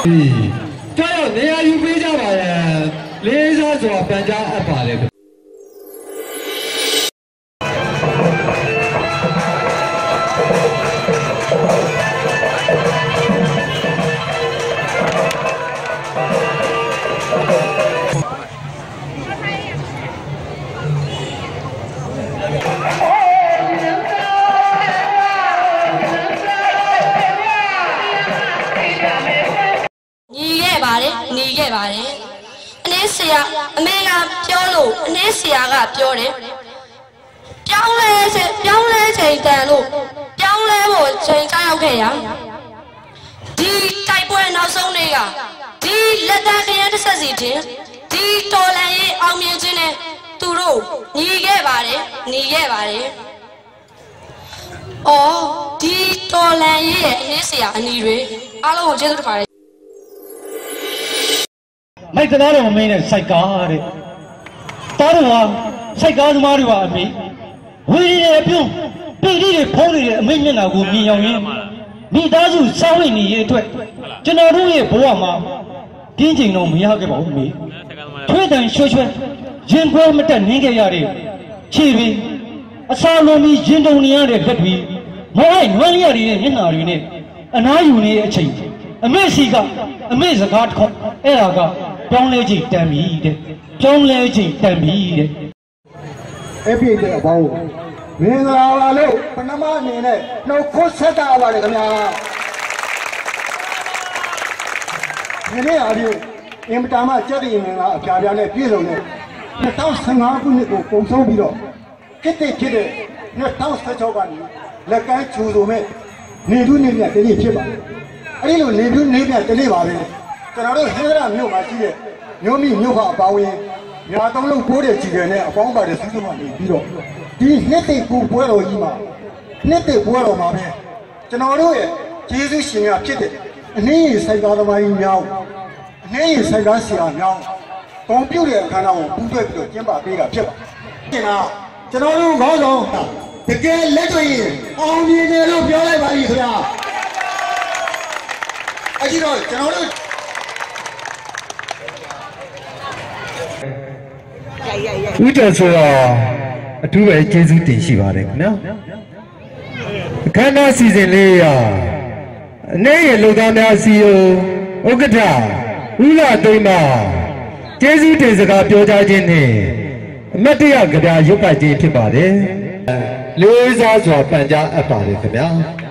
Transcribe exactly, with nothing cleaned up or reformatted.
ကြောက်ရောက်နေရာယူပေးကြပါရဲ့လေးစားစွာပန်ကြားအပ်ပါလေနေခဲ့ပါတယ်အနည်းဆရာအမေကပြောလို့အနည်းဆရာကပြောတယ်ပြောင်းလဲပြောင်းလဲချိန်တန်လို့ပြောင်းလဲဖို့ချိန်ကြောက်ရောက်ခဲ့ရဒီတိုက်ပွဲနောက်ဆုံးနေ့ကဒီလက်သားခရဲတစ်ဆက်စီတင်ဒီတော်လန်ရေးအောင်မြင်ခြင်းနဲ့သူတို့ညီခဲ့ပါတယ်ညီခဲ့ပါတယ်အော်ဒီတော်လန်ရေးရဲ့အနည်းဆရာအနီတွေအားလုံးကိုကျေးဇူးတင်ပါတယ်မိုက်ကသားတော်မင်းနဲ့စိုက်ကားတဲ့တားတော်ဟာစိုက်ကားသမားတွေပါအမေဝီရီရဲ့ပြုံးပိဋိတွေဖုံးနေတဲ့အမိမျက်နှာကိုမြင်ရောက်ရင်းမိသားစုစောင်းနေရအတွက်ကျွန်တော်တို့ရဲ့ဘဝမှာပြင်းကျင်တော့မရခဲ့ပါဘူးအမေထွေးတန်ရွှဲရွှဲရင်ခွဲမတက်နှင်းခဲ့ရတဲ့ခြေပြီးအစာလုံးပြီးရင်တုံနေရတဲ့လက်တွေမောဟိုက်နွမ်းရည်တဲ့မျက်နှာတွေနဲ့အနားယူနေတဲ့အချိန်အမေစီကအမေစကားတစ်ခေါက်အဲ့ဒါကပြောင်းလဲချိန်တန်ပြီတဲ့ပြောင်းလဲချိန်တန်ပြီတဲ့အဲ့ပြည့်တဲ့အပေါင်းမင်္ဂလာပါလို့ပဏမအနေနဲ့နှုတ်ခွဆက်တာပါတယ်ခင်ဗျာဒီနေ့အပြင်အင်မတန်မှကြက်တည်မင်္ဂလာအပြာပြာနဲ့ပြည့်စုံတဲ့နှစ်ထောင်ဆယ်ငါခုနှစ်ကိုပုံဆုံးပြီးတော့ခစ်တဲ့ဖြစ်တဲ့နှစ်ထောင်ဆယ်ခြောက်ကနေလက်ကမ်းချူဆိုမဲ့နေထုနေပြတနေ့ဖြစ်ပါတယ်အဲ့ဒီလိုနေထုနေပြတနေ့ပါပဲကျွန်တော်တို့ဟင်္ဒရာမြို့မှာရှိတဲ့မြို့မိမြို့ကအပေါင်းရင်ညာသုံးလုံးပိုးတဲ့ကြည်တယ်နဲ့အပေါင်းပါတယ်စုစုမှနေပြီးတော့ဒီနှစ်သိကူပွဲတော်ကြီးမှာနှစ်သိပွဲတော်မှာပဲကျွန်တော်တို့ရဲ့ကျေးဇူးရှင်များဖြစ်တဲ့အနည်းငယ်စိုက်ကားသမားကြီးများအနည်းငယ်စိုက်ကားဆရာများပုံပြုတ်တဲ့အခမ်းအနားကိုပူးတွဲပြီးတော့ကျင်းပပေးတာဖြစ်ပါတယ်။ဒါကျွန်တော်တို့ခေါင်းဆောင်တကယ်လက်တွေ့အောင်မြင်တယ်လို့ပြောလိုက်ပါလိမ့်ခင်ဗျာ။အဲဒီတော့ကျွန်တော်တို့ဦးကျော်ဆိုတော့အထူးပဲကျေးဇူးတင်ရှိပါတယ်ခင်ဗျာအခမ်းအနားစီစဉ်လေးရအနေရဲ့လူသားများစီယဥက္ကဋ္ဌဦးလာသိမ်းမကျေးဇူးတင်စကားပြောကြားခြင်းနဲ့အမတ်တရကြရာရုပ်ပတ်ခြင်းဖြစ်ပါတယ်လေးစားစွာပန်ကြားအပ်ပါတယ်ခင်ဗျာ